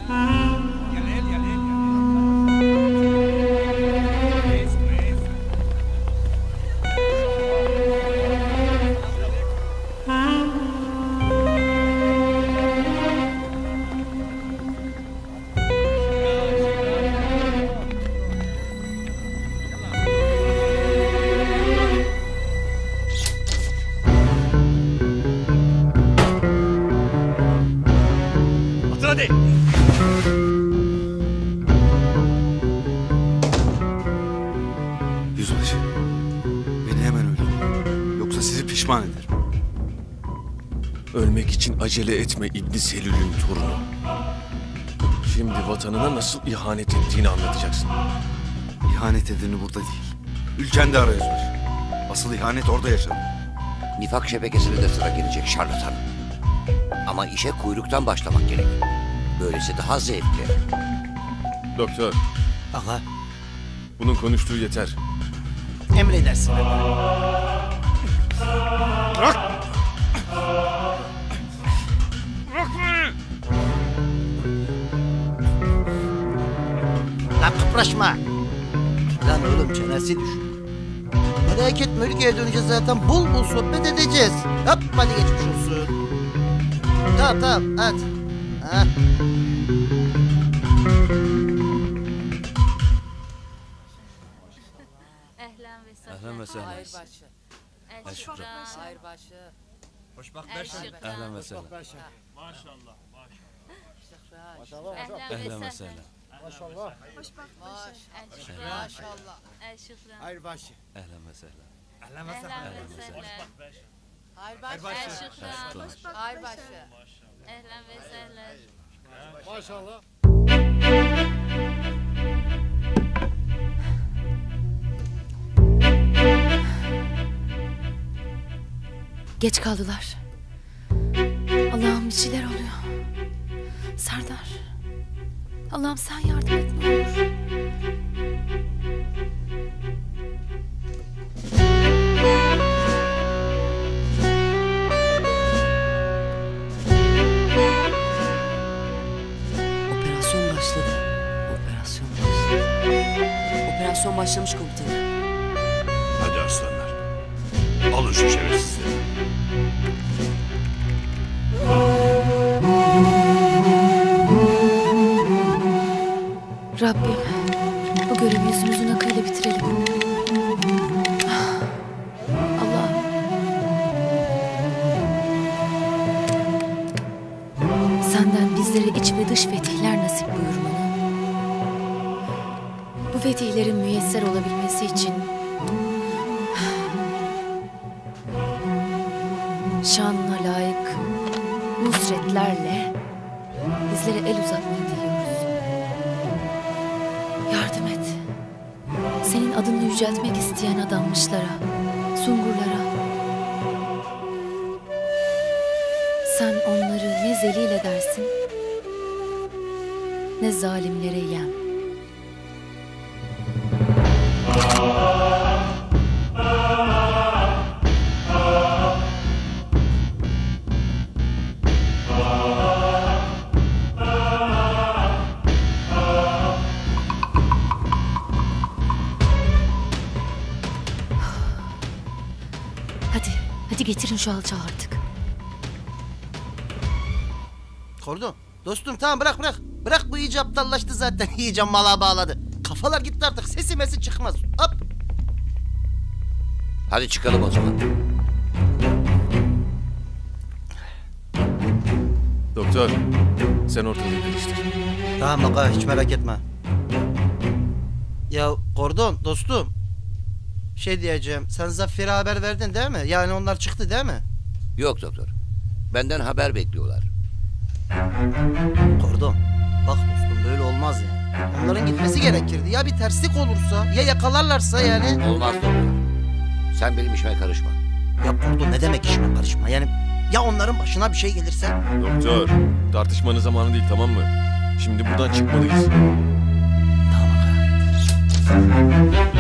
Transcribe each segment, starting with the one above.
Yüzbaşı, beni hemen öldürün. Yoksa sizi pişman ederim. Ölmek için acele etme İbn Selül'ün torunu. Şimdi vatanına nasıl ihanet ettiğini anlatacaksın. İhanet edeni burada değil. Ülkende ara yüzbaşı. Asıl ihanet orada yaşanır. Nifak şebekesine de sıra gelecek şarlatan. Ama işe kuyruktan başlamak gerek. Böylesi daha zevkli. Doktor, Ağa, bunun konuştuğu yeter. emredersin. Lan kıpraşma. Lan oğlum çenesi düş. Merak etme, ülkeye döneceğiz zaten, bol bol sohbet edeceğiz. Hop hadi geçmiş olsun. Tamam hadi. Ha. Ehlen ve sehlen. Hayırbaşı. Şükran. Hayırbaşı. Hoşbaktaş. Ehlen ve sehlen. Maşallah. Ehlen ve sehlen. Maşallah. Hayırbaşı. Ehlen ve sehlen. Ehlen ve sehlen. Hayırbaşı. Hayırbaşı. Ehlen ve sehlen. Maşallah. Geç kaldılar. Allah'ım bir şeyler oluyor. Serdar. Allah'ım sen yardım et ne olur. Operasyon başladı. Operasyon başlamış komutanım. Hadi aslanlar. Alın şu şerefsizleri. Rabbim bu görevi yüzümüzün akıyla bitirelim. Allah'ım. Senden bizlere iç ve dış fetihler nasip buyurmalı. Bu fetihlerin müyesser olabilmesi için şanına layık nusretlerle bizlere el uzatmayı diliyoruz. Yardım et. Senin adını yüceltmek isteyen adanmışlara, sungurlara. Sen onları ne zelil edersin, ne zalimlere yem. Hadi getirin şu alçağı artık. Kordon. Dostum tamam bırak. Bırak bu iyice aptallaştı zaten. İyice mala bağladı. Kafalar gitti artık. Sesi mesi çıkmaz. Hop. Hadi çıkalım o zaman. Doktor, sen ortalığı karıştır. Tamam bak hiç merak etme. Ya Kordon dostum. Şey diyeceğim. Sen Zafer'e haber verdin değil mi? Yani onlar çıktı değil mi? Yok doktor. Benden haber bekliyorlar. Kordon. Bak dostum böyle olmaz yani. Onların gitmesi gerekirdi. Ya bir terslik olursa ya yakalarlarsa yani. Olmaz doktor. Sen benim işime karışma. Ya Kordon ne demek işime karışma? Yani ya onların başına bir şey gelirse? Doktor, tartışmanın zamanı değil tamam mı? Şimdi buradan çıkmalıyız. Tamam aga.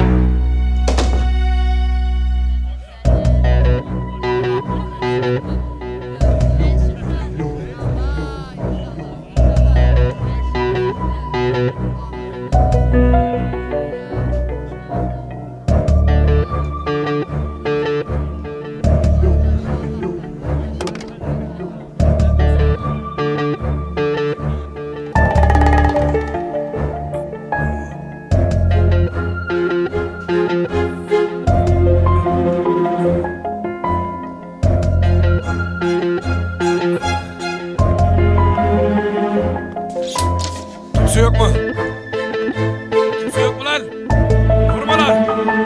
Kimse yok mu? Kimse yok mu lan? Korumalar!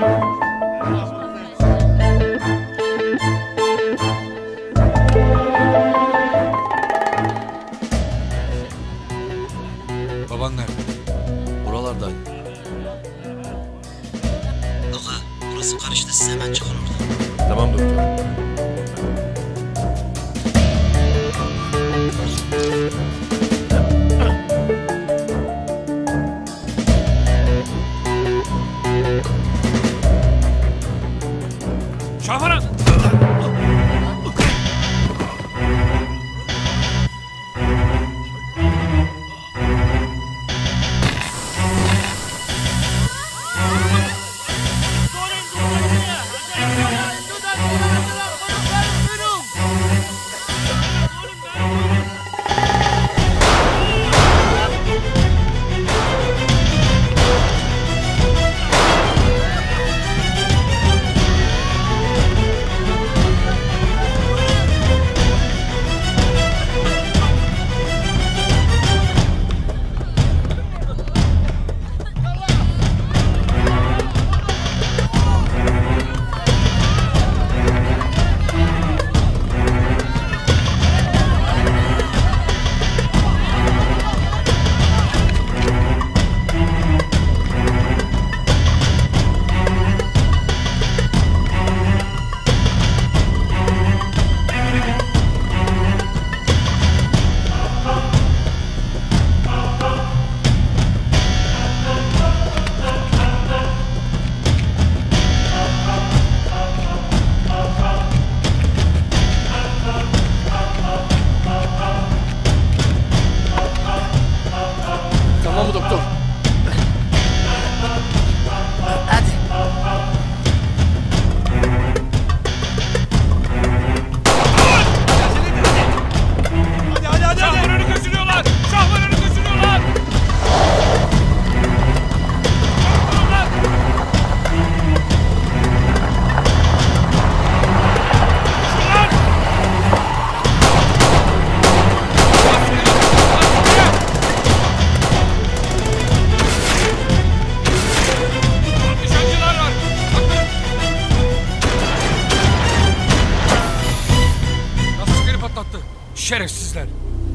Baban nerede? Buralardaydı. Aga burası karıştı, siz hemen çıkın oradan. Tamam doktor. Şahmaran! Tamam mı doktor? Hadi. Şahmaran'ı kaçırıyorlar! Şahmaran'ı kaçırıyorlar! Durun lan! Şunlar! Nişancılar var! Bakın! Nasıl askeri patlattı? Şerefsizler!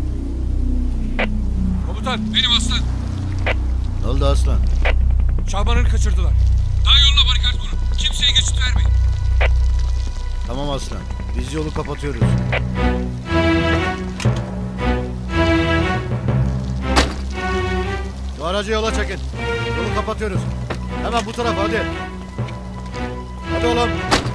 Komutan, benim aslan. Ne oldu aslan? Şahmaran'ı kaçırdılar. Daha yoluna barikat kurun. Kimseye geçit vermeyin. Tamam aslan. Biz yolu kapatıyoruz. Şu aracı yola çekin. Yolu kapatıyoruz. Hemen bu tarafa hadi. Hadi oğlum.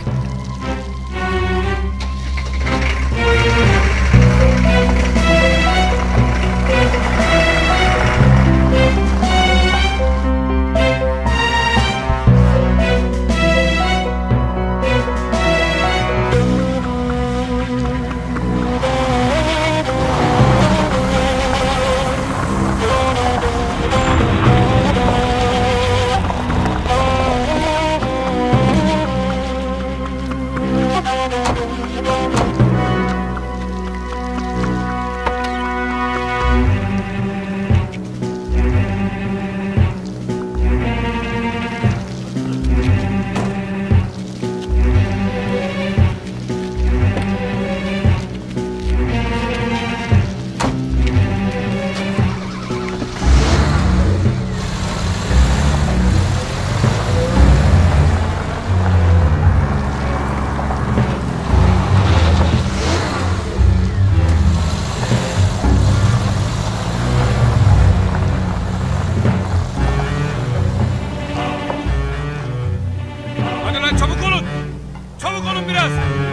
Hadi lan çabuk olun. Çabuk olun biraz.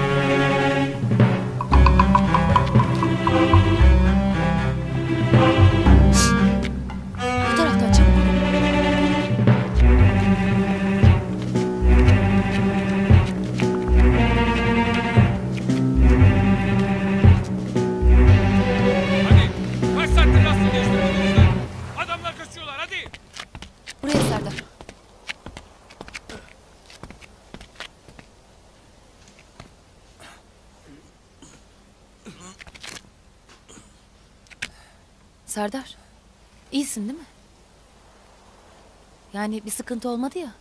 Bu taraftan çabuk olun. Hadi. Kaç saattir lastiği değiştirmediniz lan? Adamlar kaçıyorlar hadi. Buraya Serdar. Serdar, iyisin değil mi? Yani bir sıkıntı olmadı ya.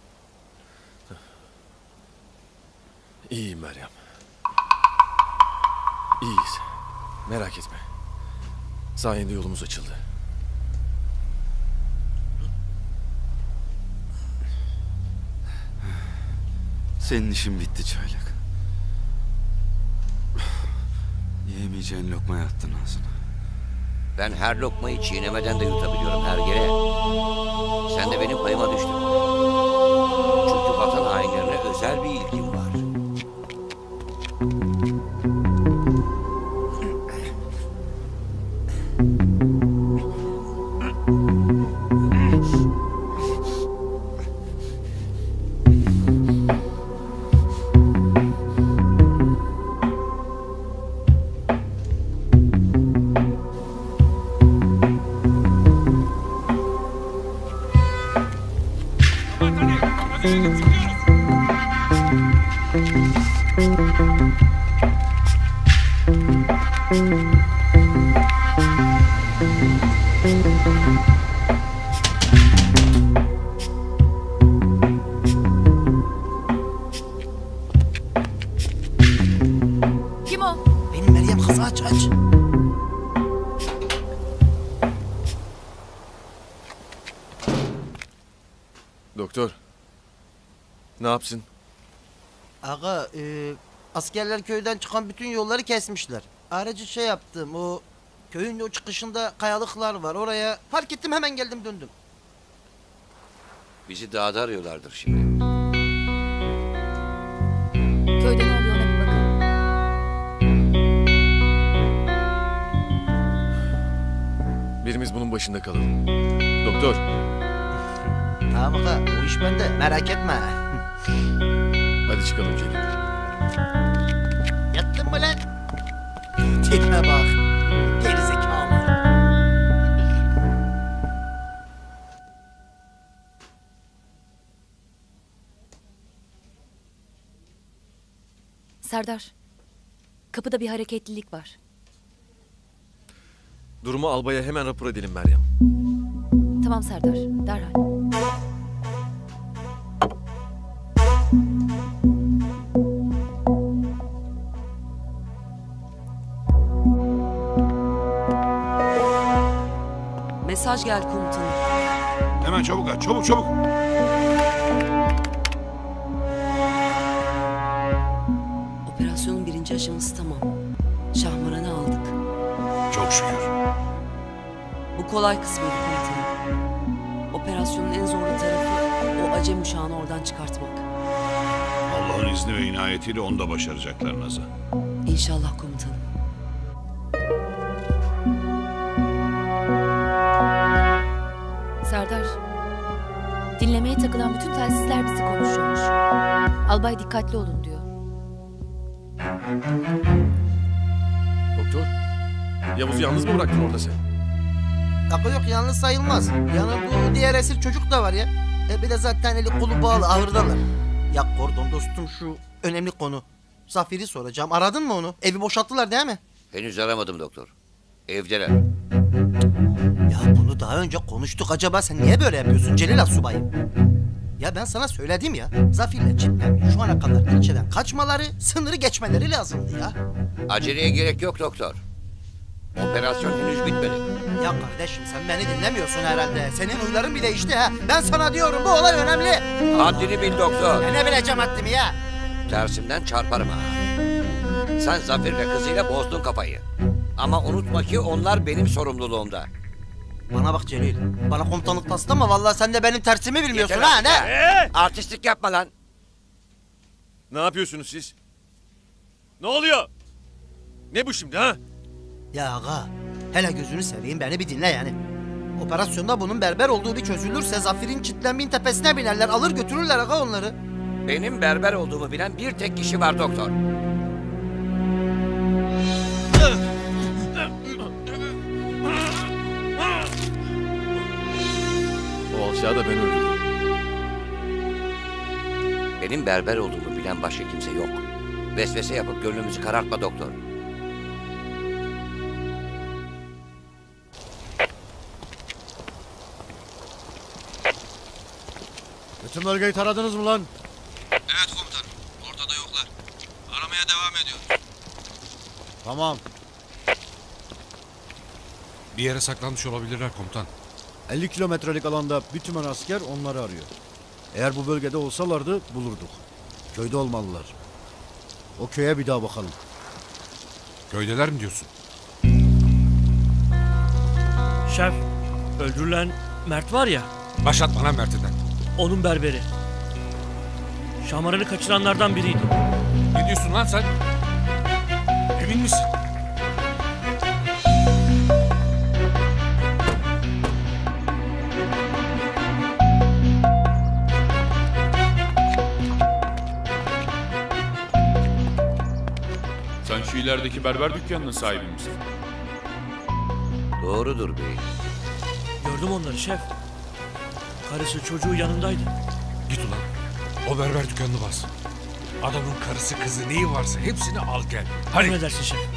İyiyim Meryem. İyiyiz. Merak etme. Sayende yolumuz açıldı. Senin işin bitti Çaylak. Yiyemeyeceğin lokmayı attın ağzına. Ben her lokmayı çiğnemeden de yutabiliyorum hergele. Sen de benim payıma düştün. Çünkü vatan hainlerine özel bir ilgim var. Aman hadi. Hadi yürü, çıkıyoruz. Kim o? Benim Meryem, kızı aç aç. Doktor. Ne yapsın? Aga askerler köyden çıkan bütün yolları kesmişler. Aracı şey yaptım, o köyün o çıkışında kayalıklar var, oraya fark ettim, hemen geldim döndüm. Bizi dağda arıyorlardır şimdi. Köyde ne oluyor ona bir bakın. Birimiz bunun başında kalalım. Doktor. Tamam aga, o iş bende, merak etme. Hadi çıkalım Celil. Yattın mı lan? Tipine bak, gerizekalı. Serdar. Kapıda bir hareketlilik var. Durumu albaya hemen rapor edelim Meryem. Tamam Serdar. Derhal. Mesaj geldi komutanım. Hemen çabuk aç, çabuk çabuk. Operasyonun 1. aşaması tamam. Şahmaran'ı aldık. Çok şükür. Bu kolay kısmıydı komutanım. Operasyonun en zorlu tarafı o acem uşağını oradan çıkartmak. Allah'ın izni ve inayetiyle onu da başaracaklar Nazan. İnşallah komutanım. Serdar. Dinlemeye takılan bütün telsizler bizi konuşuyormuş. Albay dikkatli olun diyor. Doktor. Yavuz'u yalnız mı bıraktın orada sen? Aga yok, yalnız sayılmaz. Yanında o diğer esir çocuk da var ya. Bir de zaten eli kolu bağlı, ahırdalar. Ya Kordon dostum, şu önemli konu. Zafer'i soracağım. Aradın mı onu? Evi boşalttılar değil mi? Henüz aramadım doktor. Evdeler. Ya bunu daha önce konuştuk. Acaba sen niye böyle yapıyorsun Celil Asubayım? Ya ben sana söyledim ya. Zafer'le Çit'le şu ana kadar ilçeden kaçmaları, sınırı geçmeleri lazımdı ya. Aceleye gerek yok doktor. Operasyon henüz bitmedi. Ya kardeşim, sen beni dinlemiyorsun herhalde. Senin huyların bir değişti ha. Ben sana diyorum, bu olay önemli. Haddini bil doktor. Ya ne bileceğim haddimi ya? Tersimden çarparım ha. Sen Zafer'le kızıyla bozdun kafayı. Ama unutma ki onlar benim sorumluluğumda. Bana bak Celil. Bana komutanlık taslama, vallahi sen de benim tersimi bilmiyorsun Yeter ha, artık ne? ya. Artistlik yapma lan. Ne yapıyorsunuz siz? Ne oluyor? Ne bu şimdi ha? Ya aga, hele gözünü seveyim, beni bir dinle yani. Operasyonda bunun berber olduğu bir çözülürse Zafer'in Çitlenbin tepesine binerler, alır götürürler aga onları. Benim berber olduğumu bilen bir tek kişi var doktor. O alçağı da ben öldürdüm. Benim berber olduğumu bilen başka kimse yok. Vesvese yapıp gönlümüzü karartma doktor. Bütün bölgeyi taradınız mı lan? Evet komutanım. Ortada yoklar. Aramaya devam ediyoruz. Tamam. Bir yere saklanmış olabilirler komutan. 50 kilometrelik alanda bir tümen asker onları arıyor. Eğer bu bölgede olsalardı bulurduk. Köyde olmalılar. O köye bir daha bakalım. Köydeler mi diyorsun? Şef, öldürülen Mert var ya, Başlatma lan Mert'den. onun berberi. Şamarını kaçıranlardan biriydi. Ne diyorsun lan sen? Emin misin? Sen şu ilerideki berber dükkanının sahibi misin? Doğrudur bey. Gördüm onları şef. Karısı çocuğu yanındaydı. Git ulan. O berber dükkanını bas. Adamın karısı kızı neyi varsa hepsini al gel. Hadi. Ne dersin şef?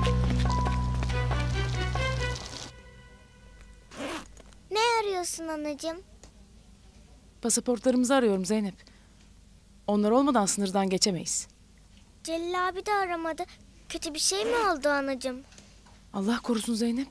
Ne arıyorsun anacığım? Pasaportlarımızı arıyorum Zeynep. Onlar olmadan sınırdan geçemeyiz. Celil abi de aramadı. Kötü bir şey mi oldu anacığım? Allah korusun Zeynep.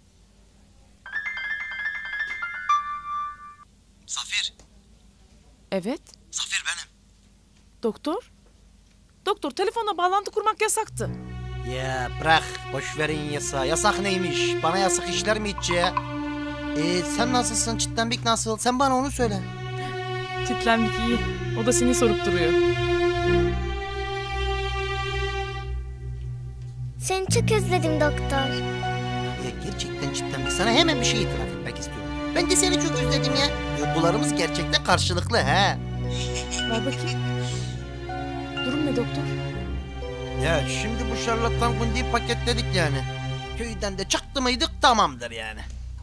Zafir. Evet. Zafir benim. Doktor? Doktor, telefonla bağlantı kurmak yasaktı. Ya bırak, boş verin yasağı. Yasak neymiş? Bana yasak işler mi hiç ya? Sen nasılsın? Çitlenbik nasıl? Sen bana onu söyle. Çitlenmek iyi. O da seni sorup duruyor. Seni çok özledim doktor. Ya gerçekten Çitlenbik. Sana hemen bir şey itiraf etmek istiyorum. Ben de seni çok özledim ya. Duygularımız gerçekten karşılıklı he. Ver bakayım. Durum ne doktor? Ya şimdi bu şarlatan kundiyi paketledik yani. Köyden de çıktı mıydık tamamdır yani.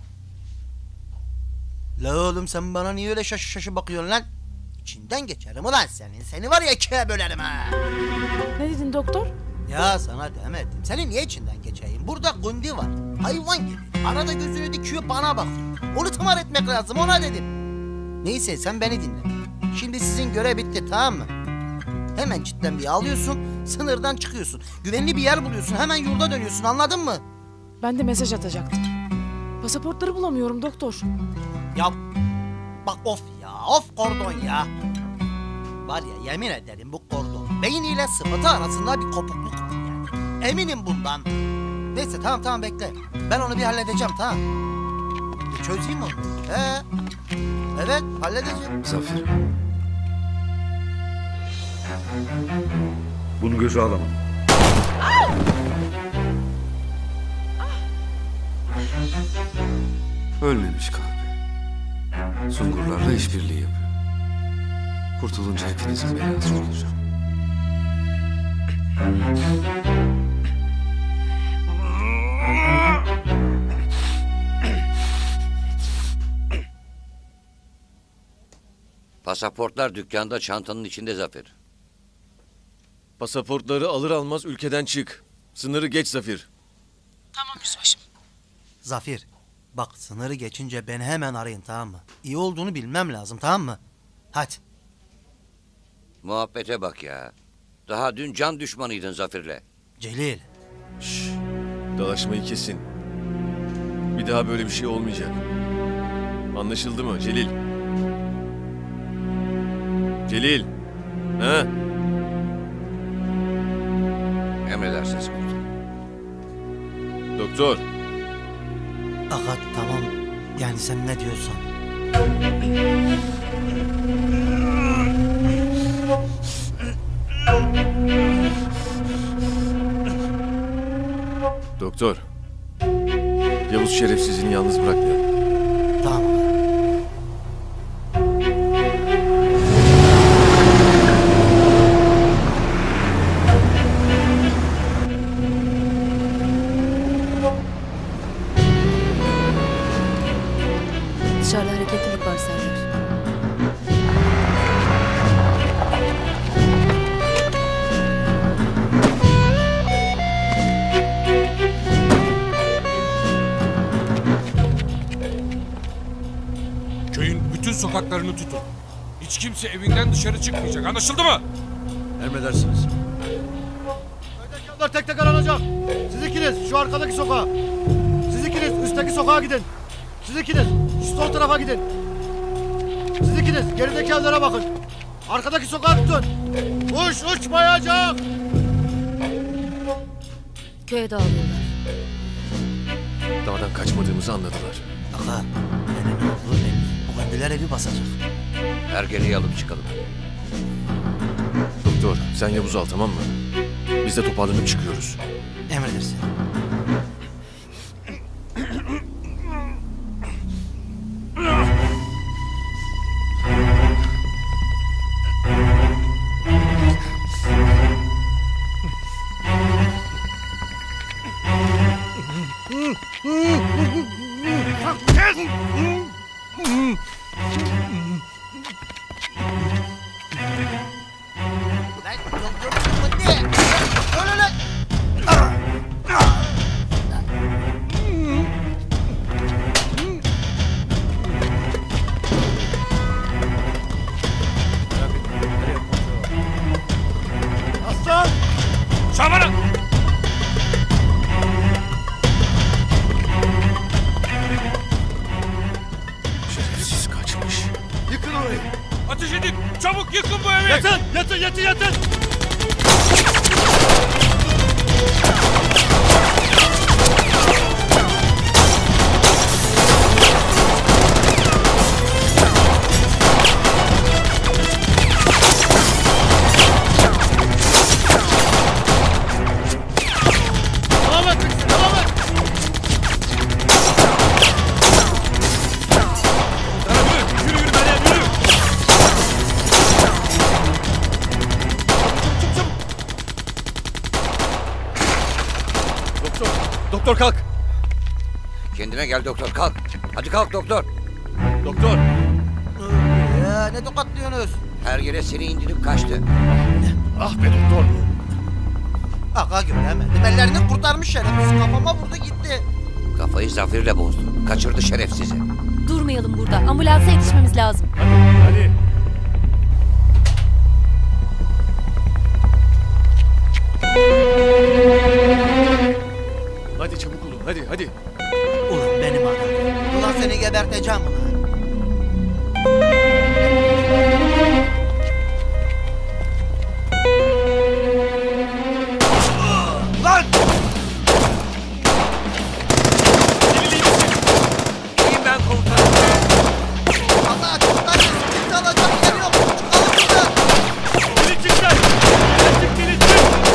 La oğlum sen bana niye öyle şaşı bakıyorsun lan? İçinden geçerim ulan senin. Seni var ya ikiye bölerim ha. Ne dedin doktor? Ya sana demedim. Seni niye içinden geçeyim? Burada gundi var. Hayvan gibi. Arada gözünü dikiyor bana bak. Onu tımar etmek lazım ona dedim. Neyse sen beni dinle. Şimdi sizin görev bitti tamam mı? Hemen cidden bir alıyorsun, sınırdan çıkıyorsun. Güvenli bir yer buluyorsun, hemen yurda dönüyorsun anladın mı? Ben de mesaj atacaktım. Pasaportları bulamıyorum doktor. Ya bak of ya, of kordon ya. Var ya yemin ederim bu kordon beyniyle sıfatı arasında bir kopukluk var yani. Eminim bundan. Neyse tamam bekle. Ben onu bir halledeceğim tamam. Çözeyim onu. Evet halledeceğim. Zafer. Bunu göze alamam. Ölmemiş kahpe. Sungurlarla işbirliği yapıyor. Kurtulunca hepinizin belası olacağım. Pasaportlar dükkanda çantanın içinde Zafer. Pasaportları alır almaz ülkeden çık. Sınırı geç Zafir. Tamam yüzbaşım. Zafir bak sınırı geçince beni hemen arayın tamam mı? İyi olduğunu bilmem lazım tamam mı? Hadi. Muhabbete bak ya. Daha dün can düşmanıydın Zafer'le. Celil. Şşş. Dalaşmayı kesin. Bir daha böyle bir şey olmayacak. Anlaşıldı mı Celil? Celil. Ha? Emredersiniz komutanım. Doktor. Aga tamam. Yani sen ne diyorsan. Doktor. Yavuz şerefsizini yalnız bırakmayalım. Tamam. Dışarıda hareketlilik var Serdar. Köyün bütün sokaklarını tutun. Hiç kimse evinden dışarı çıkmayacak. Anlaşıldı mı? Emredersiniz. Köydekiler tek tek aranacak. Siz ikiniz şu arkadaki sokağa. Siz ikiniz üstteki sokağa gidin. Siz ikiniz şu sol tarafa gidin. Siz ikiniz gerideki evlere bakın. Arkadaki sokağa tutun. Kuş uçmayacak. Köye dağılıyorlar. Dağdan kaçmadığımızı anladılar. Aga, ne oldu ne? O kendiler evi basacak. Hergeleyi alıp çıkalım. Doktor sen Yavuz al tamam mı? Biz de toparlanıp çıkıyoruz. Emredersin. Aslan! Şaban'a! Şerefsiz kaçmış. Yıkın orayı. Ateş edin! Çabuk yıkın bu evi! Yatın! Yatın! Yatın! Yatın! Devam et! Devam et! Yürü Meryem yürü! Doktor kalk. Kendine gel doktor kalk. Hadi kalk doktor. Doktor. Ya ne tokatlıyorsunuz? Hergele seni indirip kaçtı. Ah be doktor. Aga göremedim. Ellerini kurtarmış şerefsiz. Kafama vurdu gitti. Kafayı Zafer'le bozdu. Kaçırdı şerefsizi. Durmayalım burada. Ambulansa yetişmemiz lazım. Hadi. Hadi çabuk olun hadi hadi. Ulan benim adam. Ulan seni geberteceğim ulan. Lan! İyiyim ben komutanım. Allah çocuklar kimse alacak yer yok. Çıkalım buradan. Gelecekler! Gelecek!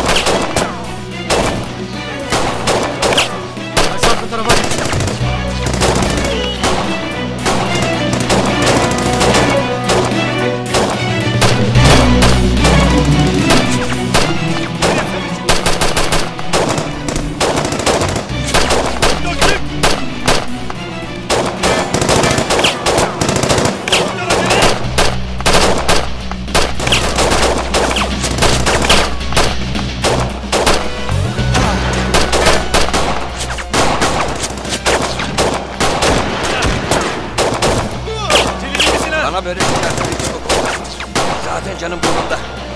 Aşağı tarafa git. Bana böyle şeyler söyleyecek o komutanım. Zaten canım burnumda.